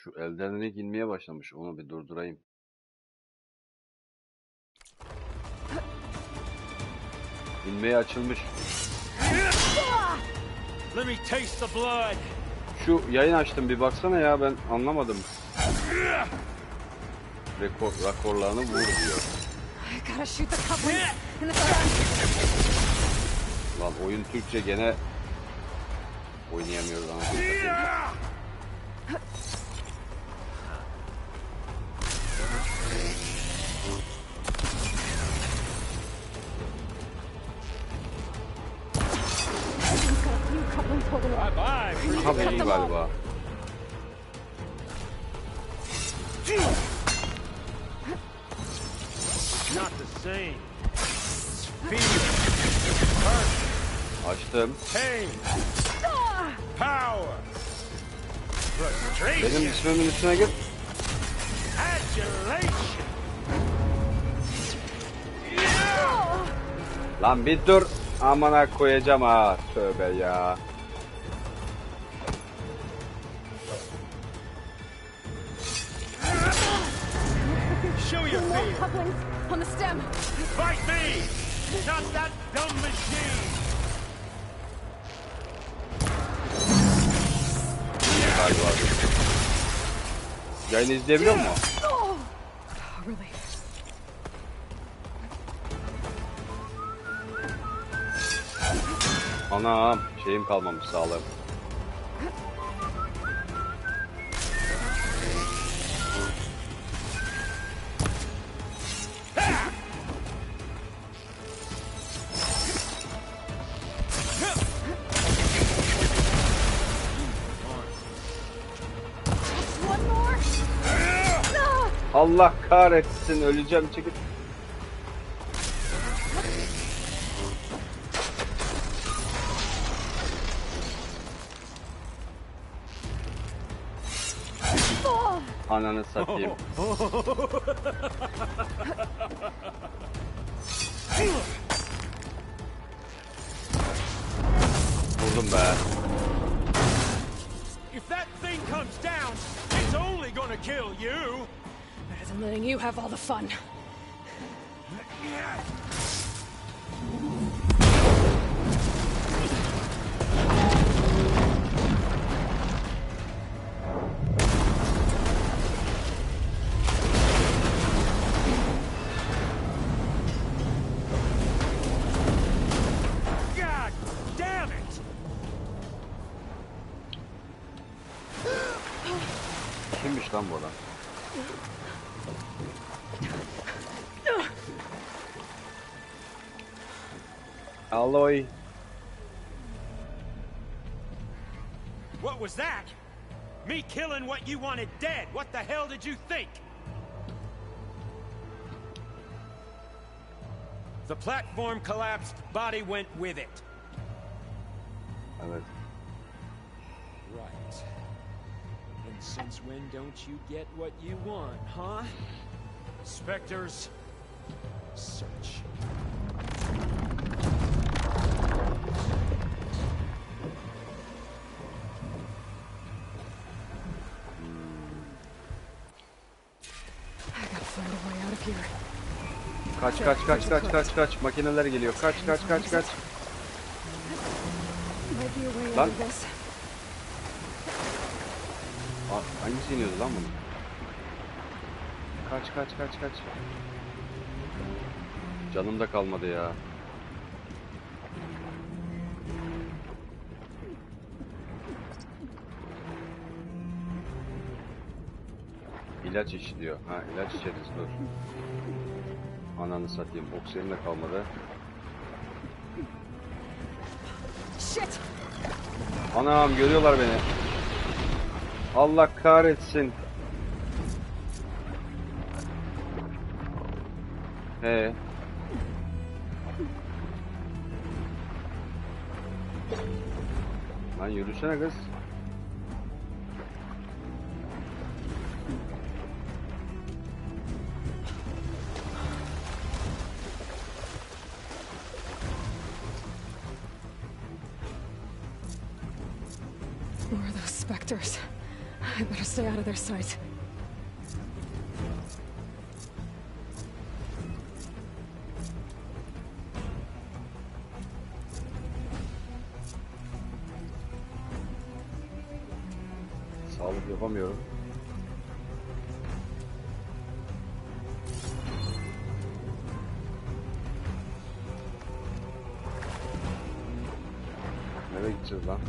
Şu Elden Ring inmeye başlamış. Onu bir durdurayım. İnmeye açılmış. Let me taste the blood. Şu yayın açtım bir baksana ya, ben anlamadım. Rakorlarını vur diyor. Lan oyun Türkçe, gene oynayamıyoruz anasını. Kabul galiba. Not the same. Açtım. Pain. Power. Benim ismimin üstüne git. Adulation. Lan bir dur. Amına koyacağım ha. Tövbe ya. Show your fear. Couplings on the stem. Fight me, not that dumb machine. Galiba. Yayını izleyebiliyor musun? Oh, relief. Anam, şeyim kalmamış, sağlığım. One more. Allah kahretsin, öleceğim, çekil. Ananı satayım. Vurdum be. If that thing comes down, it's only gonna kill you. Better than letting you have all the fun. God damn it! Kimmiş lan bu adam? Aloy. What was that? Me killing what you wanted dead. What the hell did you think? The platform collapsed, body went with it. Evet. Right. And since when don't you get what you want, huh? Spectres, search. I gotta find a way out of here. Kaç kaç kaç kaç kaç kaç, makineler geliyor. Kaç kaç kaç kaç. Might be a way Lan. out of this. Hangisi iniyordu lan bunu? Kaç kaç kaç kaç. Canım da kalmadı ya. İlaç iç diyor. Ha, ilaç içeriz, dur. Ananı satayım, oksijenim de kalmadı. Shit! Anam, görüyorlar beni. Allah kahretsin. Lan yürüsene kız. More of those specters. I better stay out of their sight. Sağlık yapamıyorum. Nereye gideceğiz lan?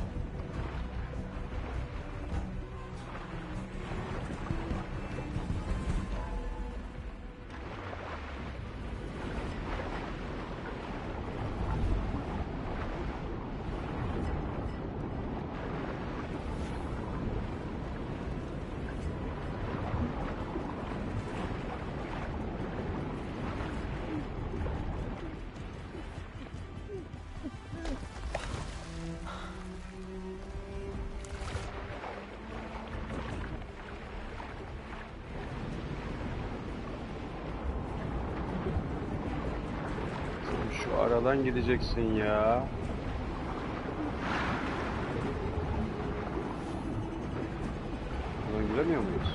Şu aradan gideceksin ya. Buradan gidemiyor muyuz?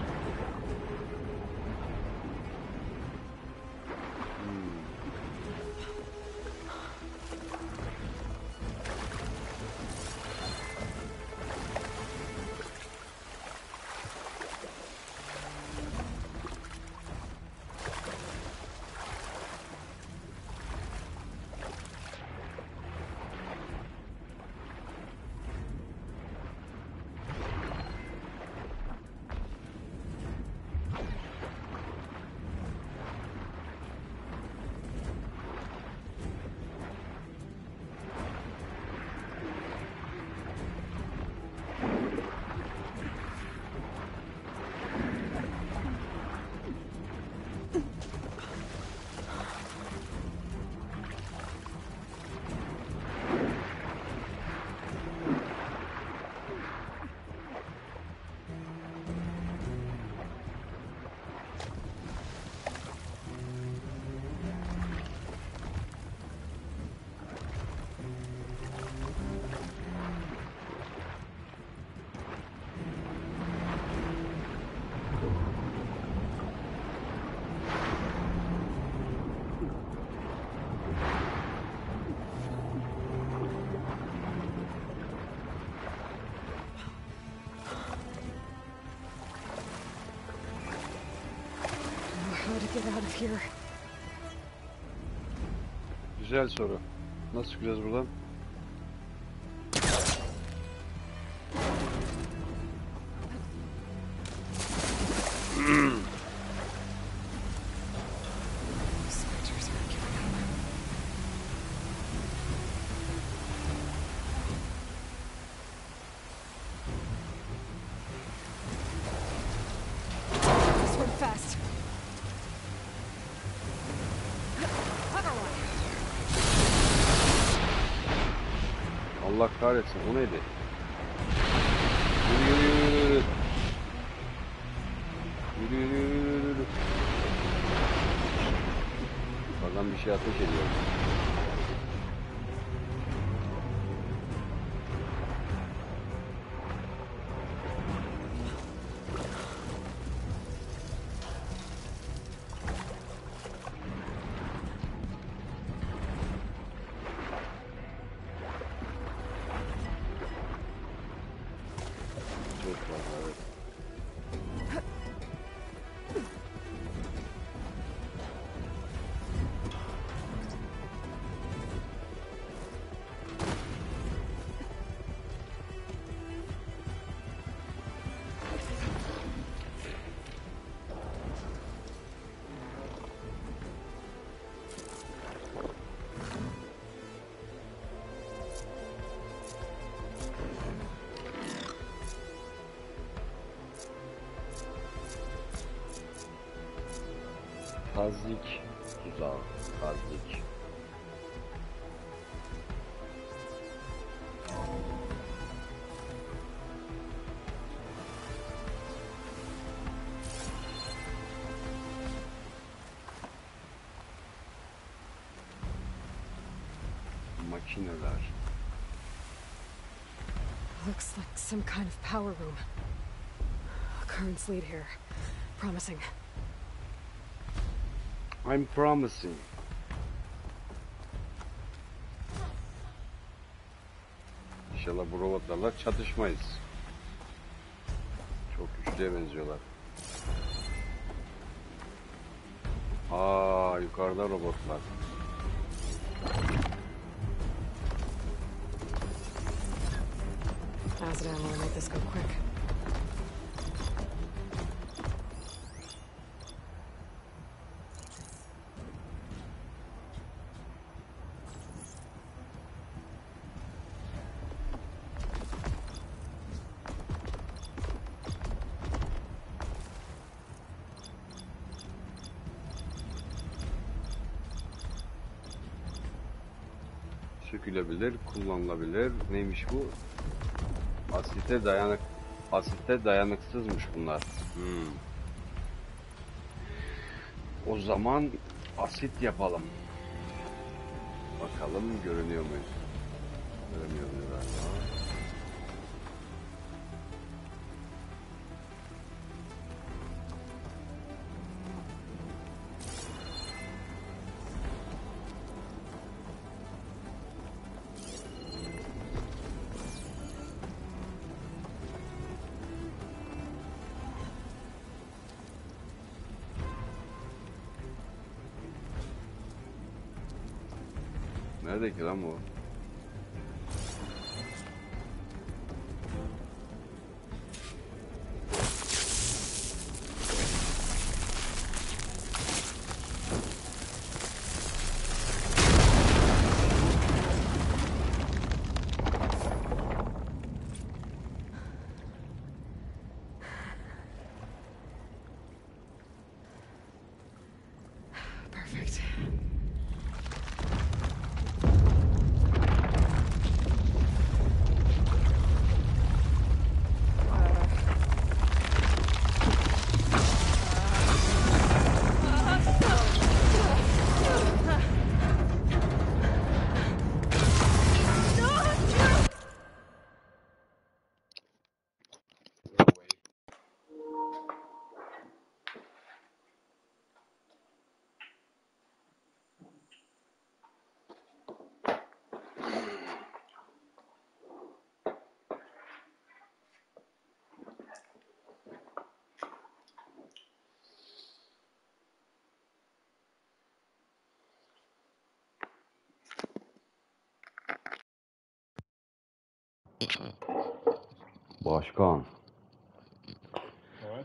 How to get out of here? Güzel soru. Nasıl çıkacağız buradan? Spectres are giving up. This one fast. Allah kahretsin. O neydi? Yürü yürü yürü yürü. Yürü yürü yürü yürü yürü. Yukarıdan bir şey ateş ediyor. Çok fazla, evet. Tazik tuzağı. Tazik. Makineler. Looks like some kind of power room. currents lead here. Promising. I'm promising. İnşallah bu robotlarla çatışmayız. Çok güçlüye benziyorlar. Aa, yukarıda robotlar. Acid ammo will make this go quick. Sökülebilir, kullanılabilir. Neymiş bu? Asite dayanıksızmış bunlar. O zaman asit yapalım. Bakalım görünüyor muyuz? Görünüyor galiba. Nerede ki lan bu? Perfect. Başkan. Evet.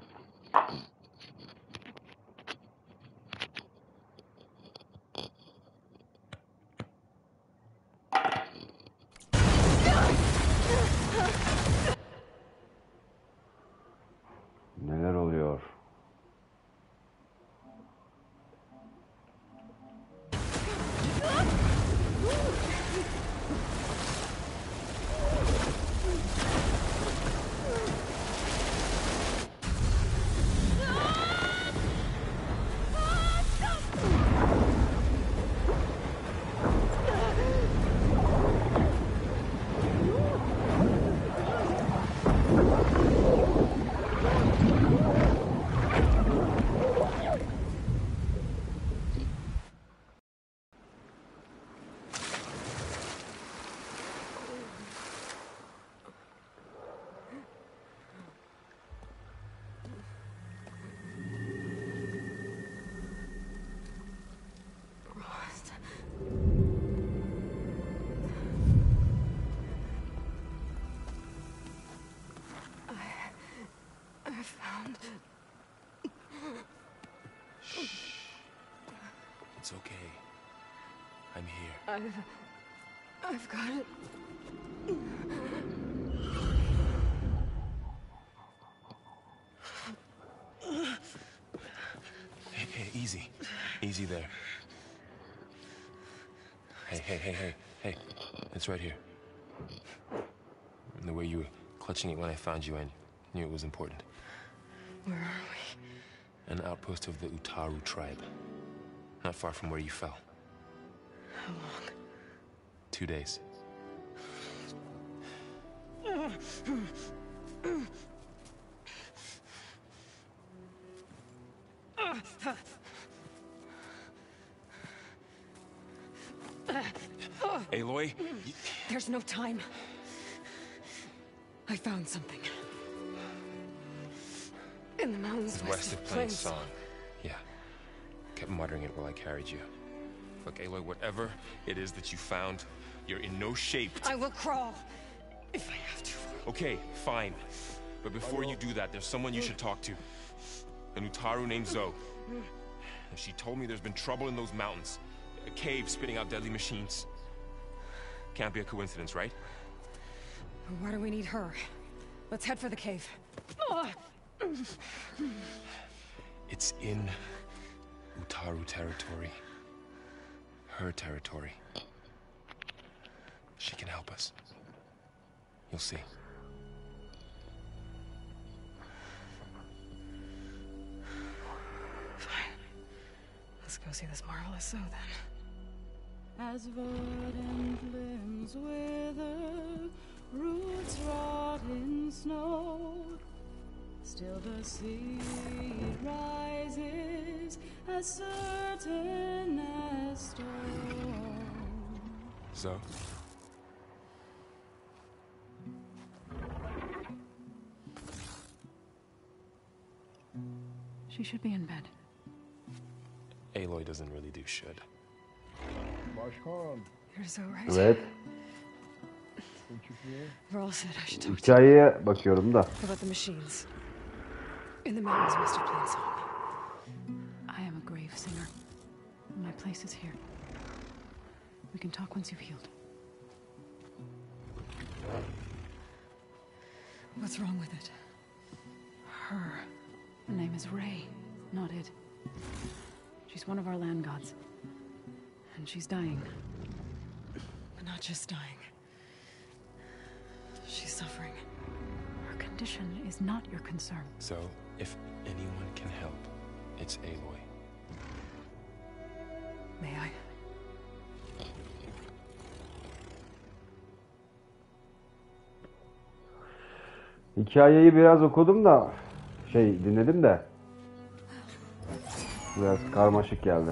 Neler oluyor? Rost. I found... It's okay. I'm here. I've got it. Hey, easy. Easy there. Hey. It's right here. And the way you were clutching it when I found you, I knew it was important. Where are we? An outpost of the Utaru tribe. Not far from where you fell. How long? 2 days. Aloy? There's no time. I found something. In the mountains West of Plain Song. Yeah. Kept muttering it while I carried you. Look, Aloy, whatever it is that you found, you're in no shape. I will crawl. If I have to. Okay, fine. But before you do that, there's someone you should talk to. An Utaru named Zoe. And she told me there's been trouble in those mountains. A cave spitting out deadly machines. Can't be a coincidence, right? Why do we need her? Let's head for the cave. It's in Utaru territory. Her territory. She can help us. You'll see. Fine. Let's go see this marvelous Zoe then. As verdant limbs wither, roots rot in snow, still the seed rises as certain as stone. Zoe? She should be in bed. Aloy doesn't really do should. Başkan. You're so right. Evet. Kim çıkıyor? Varl said I should talk to you Hikayeye bakıyorum da. about the machines. In the mountains west of Plainsong. I am a grave singer. My place is here. We can talk once you've healed. What's wrong with it? Her. Her name is Ray, not it. She's one of our land gods. And she's dying. But not just dying. She's suffering. Her condition is not your concern. So, if anyone can help, it's Aloy. May I? Hikayeyi biraz okudum da dinledim de biraz karmaşık geldi.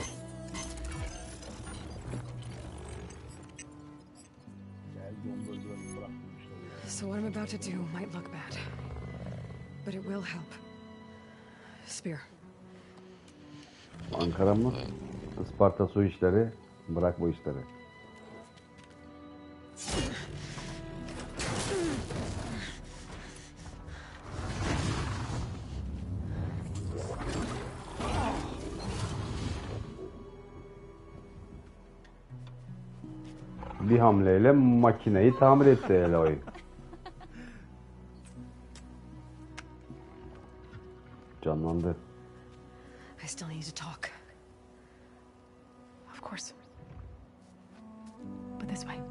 So what I'm about to do might look bad. But it will help. Spear. Ankara mı? Isparta su işleri. Bırak bu işleri. Bir hamleyle makineyi tamir etti Aloy. Canlandı. I still need to talk. Of course. But this way.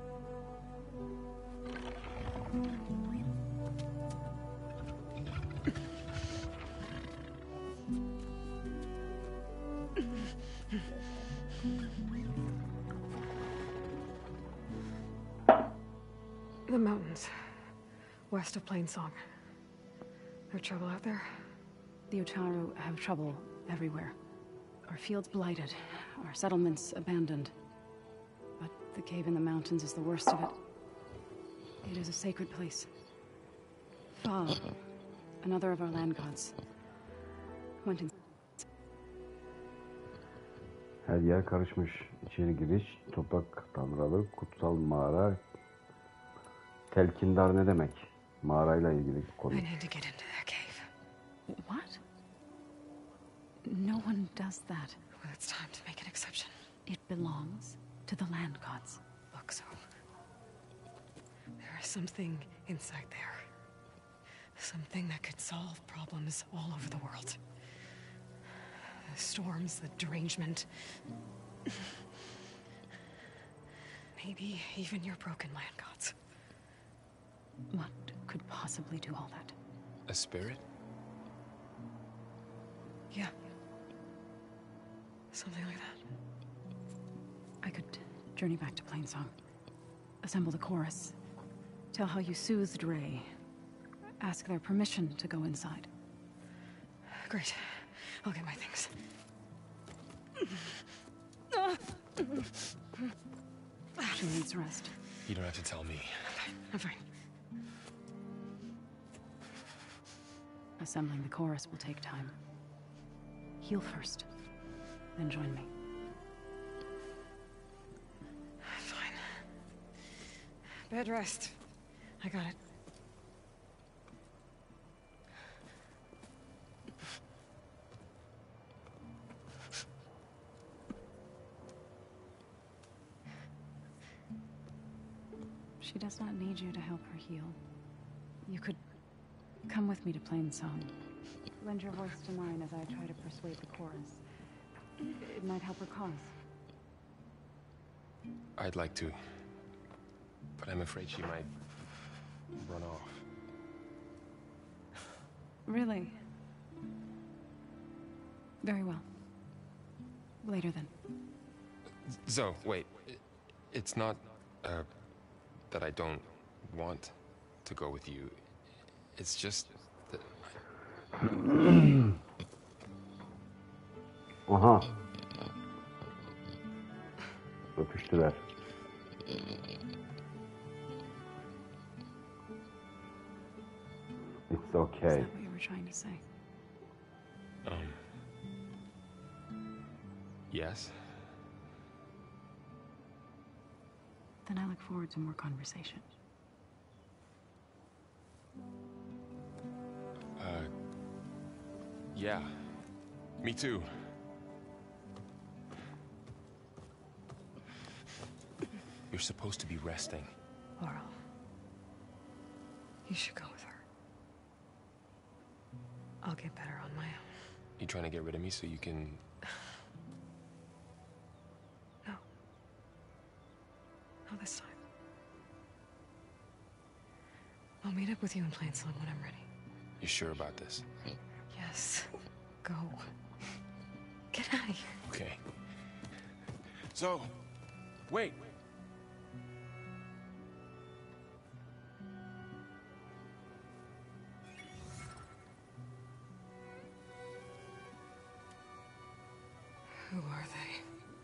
The mountains. West of Plainsong. There trouble out there? The Utaru have trouble everywhere. Our fields blighted, our settlements abandoned. But the cave in the mountains is the worst of it. It is a sacred place. Fa, another of our land gods, went in. Her yer karışmış. İçeri giriş, toprak tanrıları, kutsal mağara. Telkindar ne demek? Mağarayla ilgili konu. I need to get into that cave. What? No one does that. Well, it's time to make an exception. It belongs to the land gods. Look, so there is something inside there. Something that could solve problems all over the world. The storms, the derangement. Maybe even your broken land gods. What could possibly do all that? A spirit? Yeah. Something like that. I could journey back to Plainsong, assemble the chorus, tell how you soothed Ray, ask their permission to go inside. Great. I'll get my things. She needs rest. You don't have to tell me. I'm fine. Assembling the chorus will take time. Heal first, then join me. Fine. Bed rest. I got it. She does not need you to help her heal. You could come with me to Plainsong. Lend your voice to mine as I try to persuade the chorus. It might help her cause. I'd like to. But I'm afraid she might run off. Really? Very well. Later then. Zoe, wait. It's not, that I don't want to go with you. It's just that... Aha. Öpüştüler. It's Is okay. that what you were trying to say? Yes? Then I look forward to more conversation. Yeah. Me too. You're supposed to be resting. Laurel, you should go with her. I'll get better on my own. You trying to get rid of me so you can... No. Not this time. I'll meet up with you in Plainsong when I'm ready. You sure about this? Yes. Go. Get out of here. Okay. So, wait. Who are they?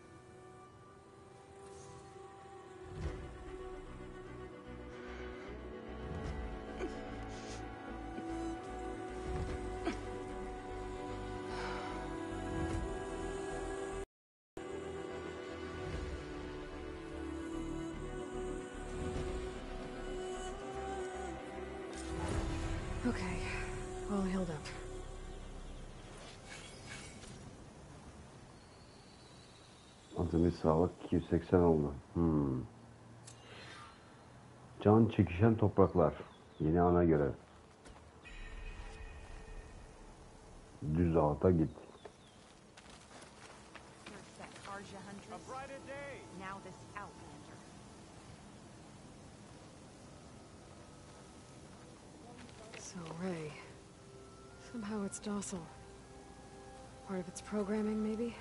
Okay, all healed up. Azami sağlık 280 oldu. Can çekişen topraklar. Yeni ana görev. Düz ağıta git. First that Arja Huntress, now this Outlander. So, Ray. Somehow it's docile. Part of its programming, maybe?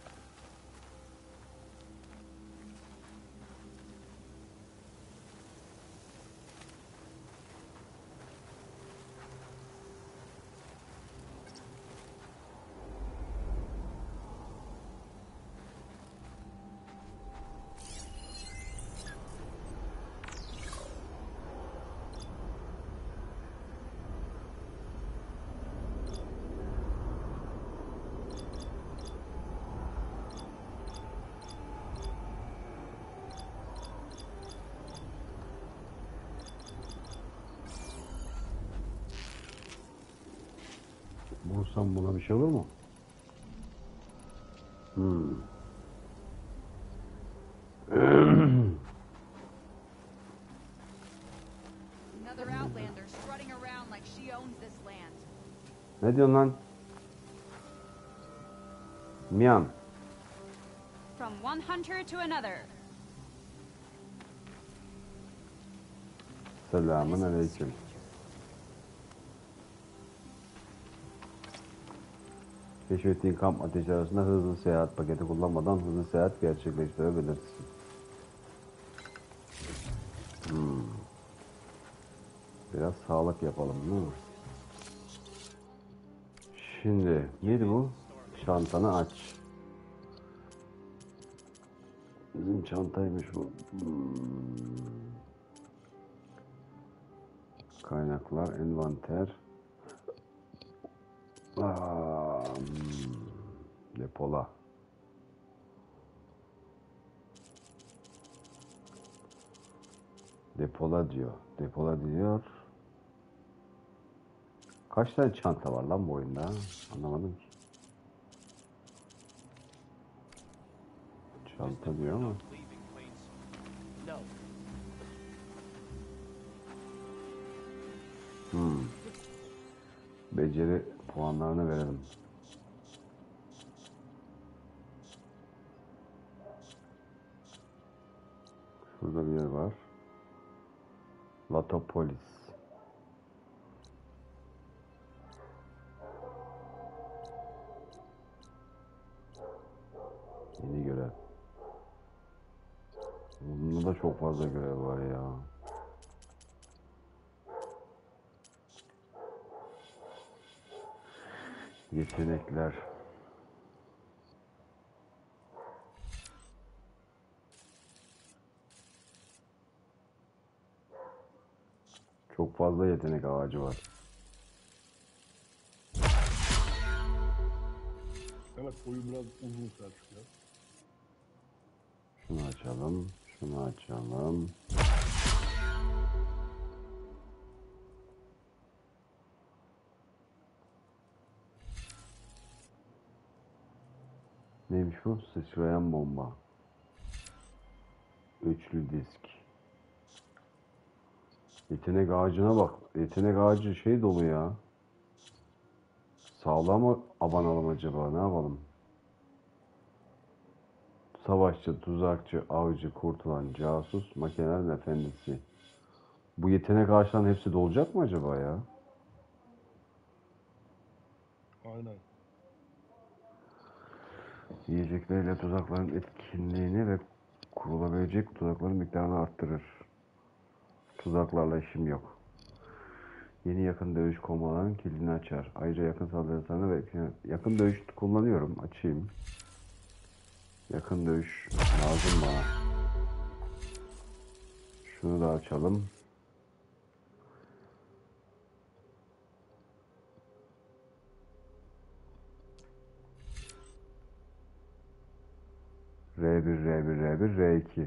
Vursam buna bir şey olur mu? Another Outlander strutting around like she owns this land. Ne diyorsun lan? Mian. From one hunter to another. Selamun aleyküm. Keşfettiğin kamp ateşi arasında hızlı seyahat paketi kullanmadan hızlı seyahat gerçekleştirebilirsin. Biraz sağlık yapalım değil mi? Şimdi neydi bu? Çantanı aç. Bizim çantaymış bu. Kaynaklar, envanter. Depola. Depola diyor. Depola diyor. Kaç tane çanta var lan bu oyunda? Anlamadım ki. Çanta diyor ama. Beceri puanlarını verelim. Şurada bir yer var. Latopolis. Yeni görev. Bunda da çok fazla görev var ya. Yetenekler. Çok fazla yetenek ağacı var. Evet, boyu biraz uzun Selçuk ya. Şunu açalım. Şunu açalım. Neymiş bu? Sıçrayan bomba. Üçlü disk. Yetenek ağacına bak. Yetenek ağacı şey dolu ya. Sağlam mı abanalım acaba? Ne yapalım? Savaşçı, tuzakçı, avcı, kurtulan, casus, makinelerin efendisi. Bu yetenek ağaçlarının hepsi dolacak mı acaba ya? Aynen. Yiyeceklerle tuzakların etkinliğini ve kurulabilecek tuzakların miktarını arttırır. Tuzaklarla işim yok. Yeni yakın dövüş kombolarının kilidini açar. Ayrıca yakın saldırılarını ve yakın dövüş kullanıyorum. Açayım. Yakın dövüş lazım bana. Şunu da açalım. R1, R1, R1, R2.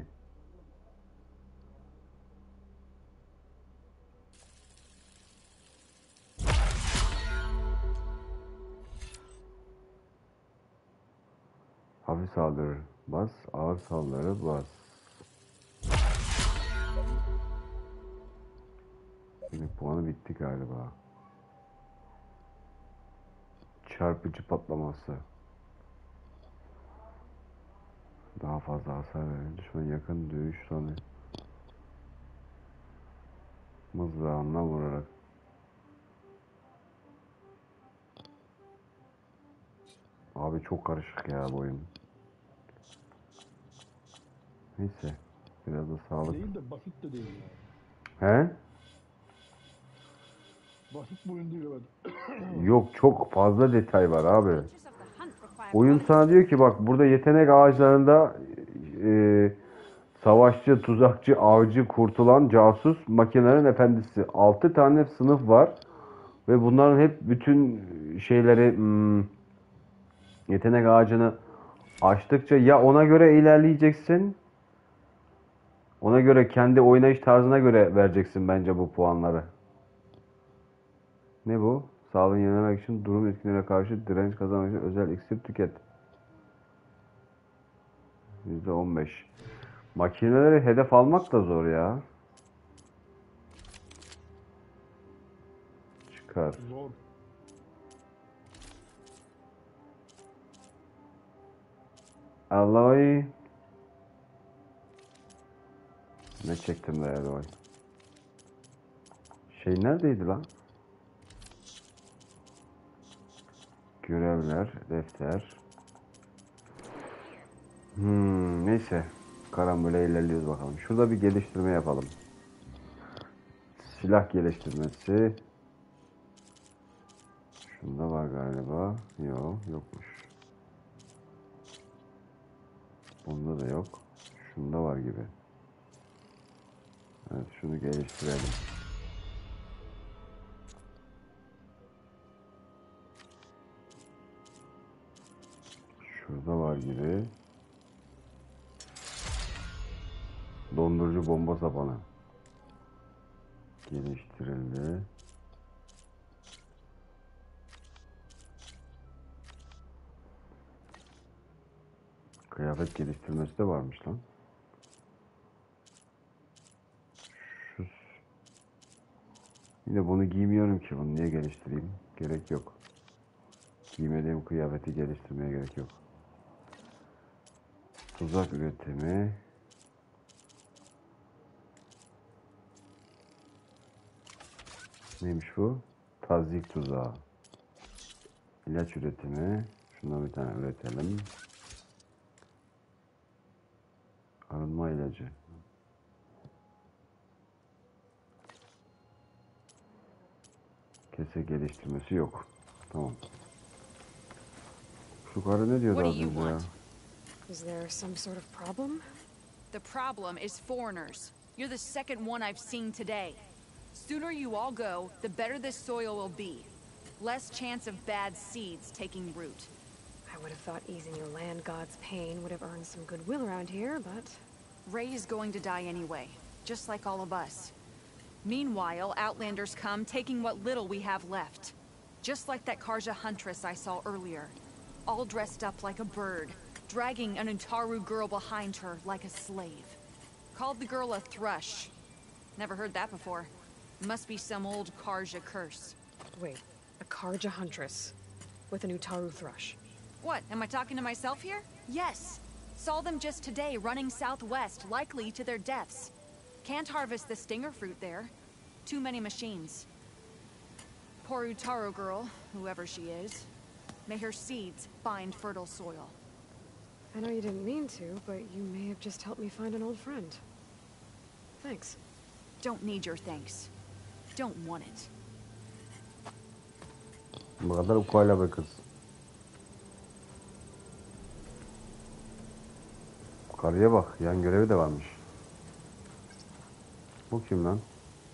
Hafif saldırı bas, ağır saldırı bas. Şimdi puanı bitti galiba. Çarpıcı patlaması. Daha fazla hasar verir. Düşman yakın dövüş sonu. Mızrağınla vurarak. Abi çok karışık ya bu oyun. Neyse. Biraz da sağlık. Değil de basit de değil yani. He? Basit bir oyun değil evet. Yok, çok fazla detay var abi. Oyun sana diyor ki bak burada yetenek ağaçlarında savaşçı, tuzakçı, avcı, kurtulan, casus, makinelerin efendisi. 6 tane sınıf var. Ve bunların hep bütün şeyleri yetenek ağacını açtıkça ya ona göre ilerleyeceksin. Ona göre kendi oynayış tarzına göre vereceksin bence bu puanları. Ne bu? Sağlığını yenilemek için durum etkinliğine karşı direnç kazanmak için özel iksir tüket. %15. Makineleri hedef almak da zor ya. Çıkar. Zor. Alloy. Ne çektim be Alloy. Şey neredeydi lan? Görevler, defter. Neyse. Karambole ilerliyoruz bakalım. Şurada bir geliştirme yapalım. Silah geliştirmesi. Şunda var galiba. Yok, yokmuş. Bunda da yok. Şunda var gibi. Evet, şunu geliştirelim. Şurada var gibi. Dondurucu bomba sapanı. Geliştirildi. Kıyafet geliştirmesi de varmış lan. Şu... Yine bunu giymiyorum ki. Bunu niye geliştireyim? Gerek yok. Giymediğim kıyafeti geliştirmeye gerek yok. Tuzak üretimi. Neymiş bu? Tazyik tuzağı. İlaç üretimi. Şundan bir tane üretelim. Arınma ilacı. Kese geliştirmesi yok. Tamam. Şu karı ne diyordu What do az you önce ya? want? Is there some sort of problem? The problem is foreigners. You're the second one I've seen today. Sooner you all go, the better this soil will be. Less chance of bad seeds taking root. I would have thought easing your land god's pain would have earned some goodwill around here, but... Ray is going to die anyway, just like all of us. Meanwhile, Outlanders come, taking what little we have left. Just like that Karja huntress I saw earlier. All dressed up like a bird, dragging an Utaru girl behind her like a slave. Called the girl a thrush. Never heard that before. Must be some old Karja curse. Wait, a Karja huntress with an Utaru thrush. What, am I talking to myself here? Yes. Saw them just today running southwest, likely to their deaths. Can't harvest the stinger fruit there. Too many machines. Poor Utaru girl, whoever she is. May her seeds find fertile soil. I know you didn't mean to, but you may have just helped me find an old friend. Thanks. Don't need your thanks. Don't want it. Bu kadar ukala be kız. Karıya bak. Yan görevi de varmış. Bu kim lan?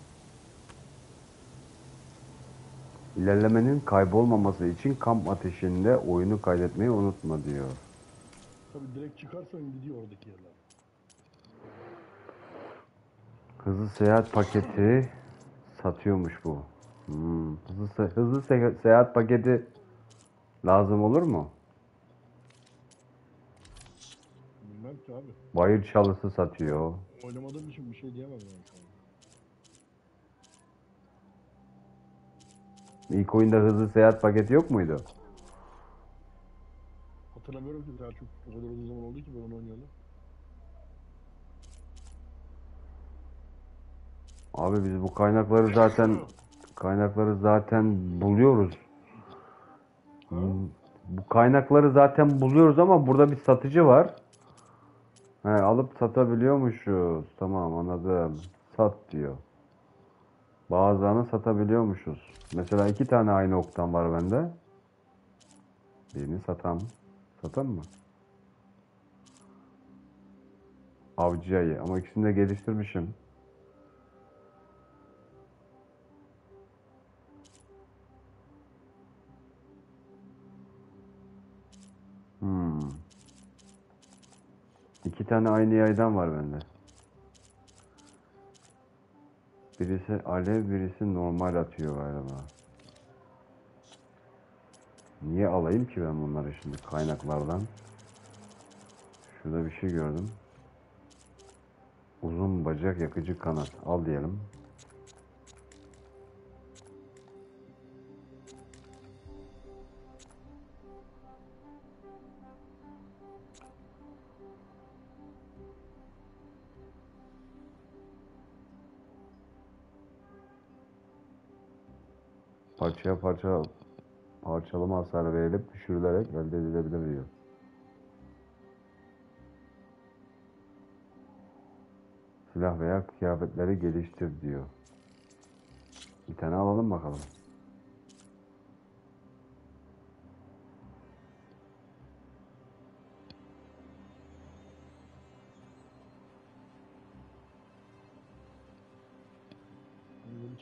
İlerlemenin kaybolmaması için kamp ateşinde oyunu kaydetmeyi unutma diyor. Tabii direkt çıkarsan gidiyor oradaki yerler. Hızlı seyahat paketi satıyormuş bu. Hızlı seyahat paketi lazım olur mu? Bilmem ki abi. Bayır çalısı satıyor. Oynamadığım için bir şey diyemem yani şu an. İlk oyunda hızlı seyahat paketi yok muydu? Hatırlamıyorum ki Selçuk. O kadar uzun zaman oldu ki ben onu oynayalı. Abi biz bu kaynakları zaten buluyoruz. Bu kaynakları zaten buluyoruz ama burada bir satıcı var. He, alıp satabiliyormuşuz. Tamam, anladım. Sat diyor. Bazılarını satabiliyormuşuz. Mesela 2 tane aynı oktan var bende. Birini satam. Satam mı? Avcı ayı. Ama ikisini de geliştirmişim. İki tane aynı yaydan var bende. Birisi alev, birisi normal atıyor galiba. Niye alayım ki ben bunları şimdi kaynaklardan? Şurada bir şey gördüm. Uzun bacak, yakıcı kanat. Al diyelim. Parçalama hasarı verilip düşürülerek elde edilebilir diyor. Silah veya kıyafetleri geliştir diyor. Bir tane alalım bakalım.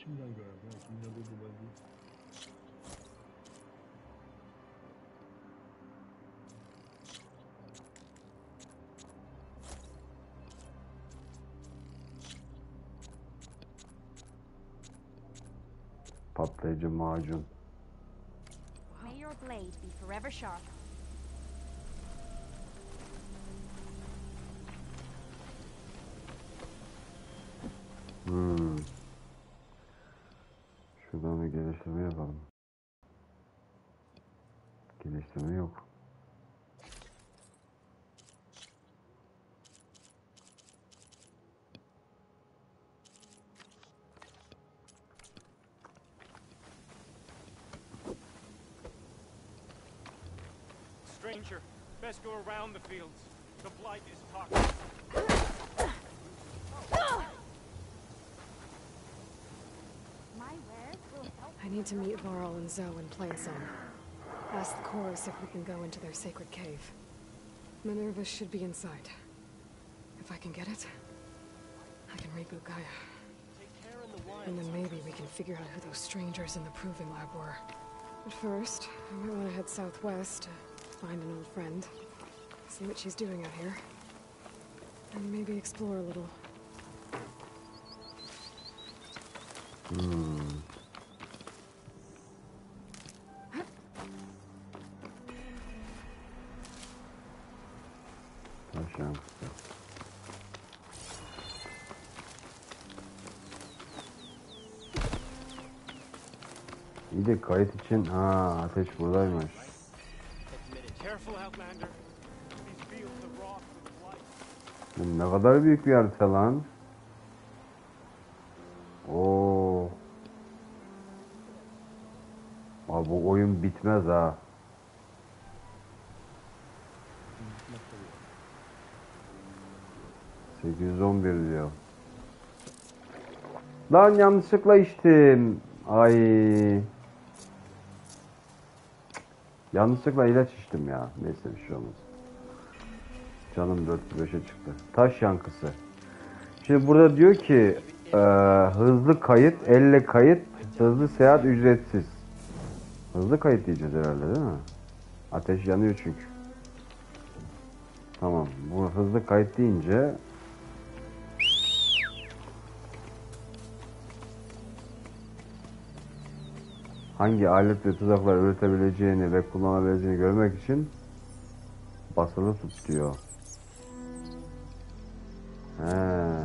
içimden gören. Ya kim ne dedi ben değil. Patlayıcı macun. May your blade be forever sharp. Şuradan bir geliştirme yapalım. Geliştirme yok. Stranger, best go around the fields. The blight is toxic. My wares will help. I need to meet Varl and Zoe in Plain Song. Ask the chorus if we can go into their sacred cave. Minerva should be inside. If I can get it, I can reboot Gaia. And then maybe we can figure out who those strangers in the proving lab were. But first, I might want to head southwest to find an old friend. See what she's doing out here. And maybe explore a little. Taş yankısı. İyi de kayıt için ateş buradaymış. Careful, Outlander. These fields are wrought with blight. Ne kadar büyük bir harita lan. Oo. Abi bu oyun bitmez ha. Bitmez tabii. 811 diyor. Lan yanlışlıkla içtim. Ay. Yanlışlıkla ilaç içtim ya. Neyse bir şey olmaz. Canım 405'e çıktı. Taş yankısı. Şimdi burada diyor ki hızlı kayıt, elle kayıt, hızlı seyahat ücretsiz. Hızlı kayıt diyeceğiz herhalde değil mi? Ateş yanıyor çünkü. Tamam. Bu hızlı kayıt deyince hangi alet ve tuzaklar üretebileceğini ve kullanabileceğini görmek için basılı tut diyor. He.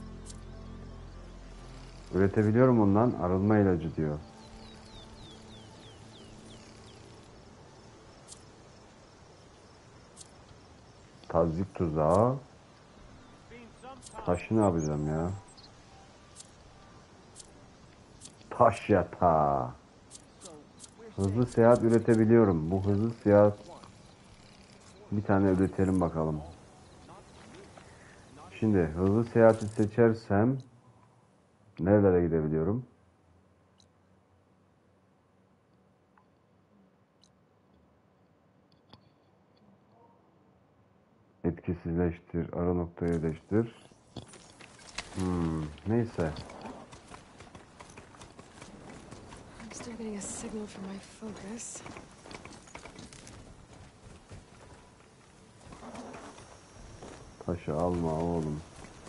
Üretebiliyorum ondan arınma ilacı diyor. Tazyik tuzağı. Taşı ne yapacağım ya? Taş yatağı. Hızlı seyahat üretebiliyorum. Bu hızlı seyahat bir tane üretelim bakalım. Şimdi hızlı seyahati seçersem nerelere gidebiliyorum? Etkisizleştir, ara noktayı yerleştir. Neyse. I'm still getting a signal from my focus. Taşı alma oğlum.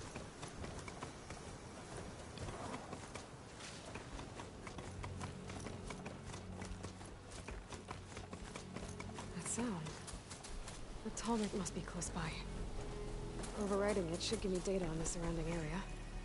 That sound. The Talmud must be close by. Overriding it should give me data on the surrounding area.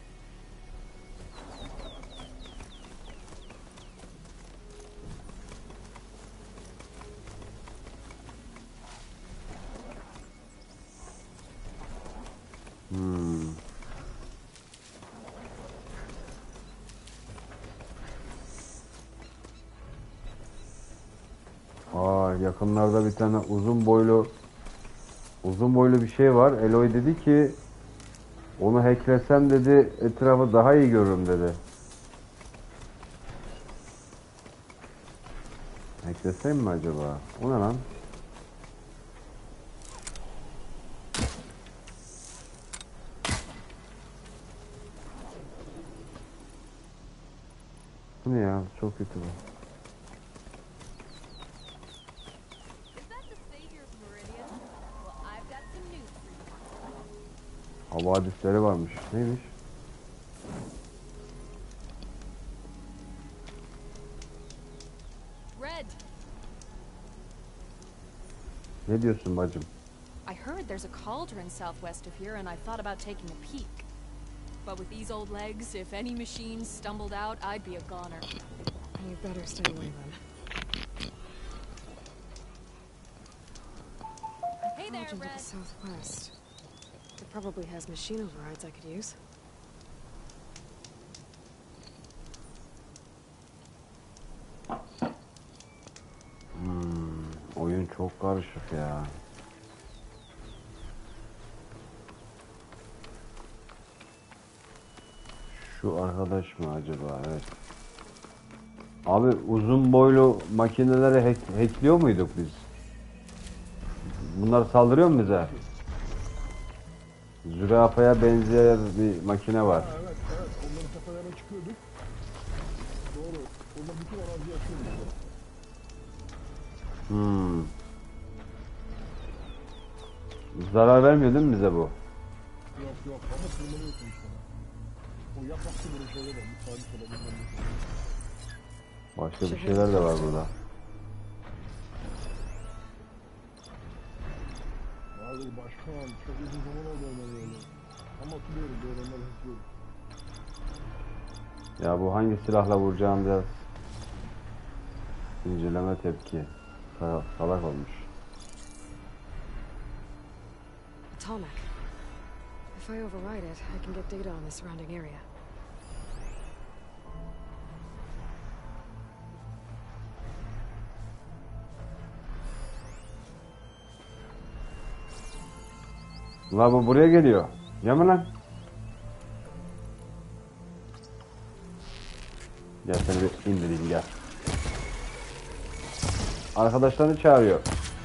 Yakınlarda bir tane uzun boylu bir şey var. Eloy dedi ki onu hacklesem dedi etrafı daha iyi görürüm dedi. Hacklesem mi acaba? O ne lan? Bu ne ya? Çok kötü bu. Is that the Savior's Meridian? Well, I've got some news for you. Havadisleri varmış. Neymiş? Red, Ne diyorsun bacım? I heard there's a cauldron southwest of here, and I thought about taking a peek. But with these old legs, if any machines stumbled out, I'd be a goner. You better stay away then. Hey there, Cauldron to Red. the southwest. It probably has machine overrides I could use. Oyun çok karışık ya. Şu arkadaş mı acaba? Evet. Abi uzun boylu makineleri hackliyor muyduk biz? Bunlar saldırıyor mu bize? Zürafaya benzeyen bir makine var. Ha, evet evet. Onların tepelerine çıkıyorduk. Doğru. Onlar bütün araziyi açıyorduk. Zarar vermiyor değil mi bize bu? Yok yok ama tırmanıyorsun işte. O yapraklı böyle şeyler var. Bir salih olabilir. Başka bir şeyler de var burada. Vardır başkan. Çok uzun zaman oldu öyle. Ama hatırlıyorum. Öğrenler hatırlıyorum. Ya bu hangi silahla vuracağım biraz inceleme tepki. Salak olmuş. Atomic. If I override it, I can get data on the surrounding area. La bu buraya geliyor. Yama lan. Gel seni bir indireyim gel. Arkadaşlarını çağırıyor.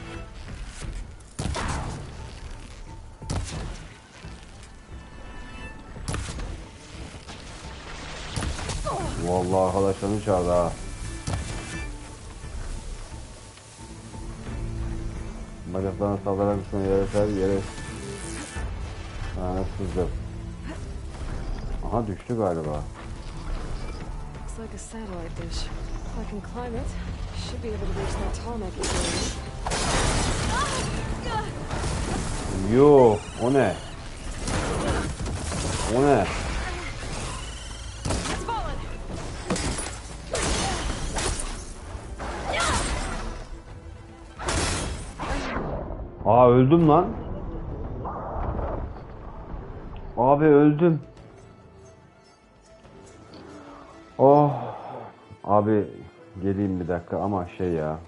Vallahi arkadaşlarını çağırdı ha. Bacaklarına saldırarak üstüne yere ser, yere... Sızdı. Aha düştü galiba. Looks like a satellite dish. If I can climb it, I should be able to reach the atomic area. Yo, o ne? O ne? Aa öldüm lan. Abi öldüm. Oh. Abi geleyim bir dakika ama şey ya.